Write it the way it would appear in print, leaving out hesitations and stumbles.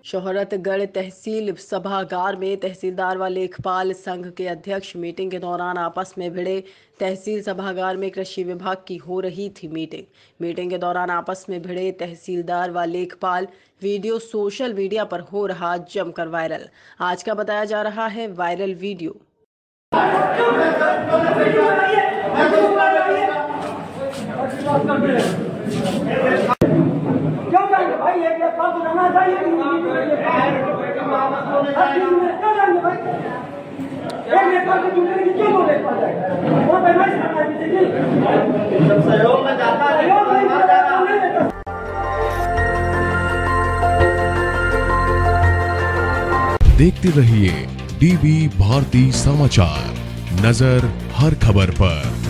शोहरतगढ़ तहसील सभागार में तहसीलदार व लेखपाल संघ के अध्यक्ष मीटिंग के दौरान आपस में भिड़े। तहसील सभागार में कृषि विभाग की हो रही थी मीटिंग के दौरान आपस में भिड़े तहसीलदार व लेखपाल। वीडियो सोशल मीडिया पर हो रहा जमकर वायरल। आज का बताया जा रहा है वायरल वीडियो। भाई एक लेखपाल को जाना चाहिए एक लेखपाल को चुनने की क्यों लेखपाल जाएगा वो पैमाइश करना है जब सहयोग में जाता है। देखते रहिए डीवी भारती समाचार, नजर हर खबर पर।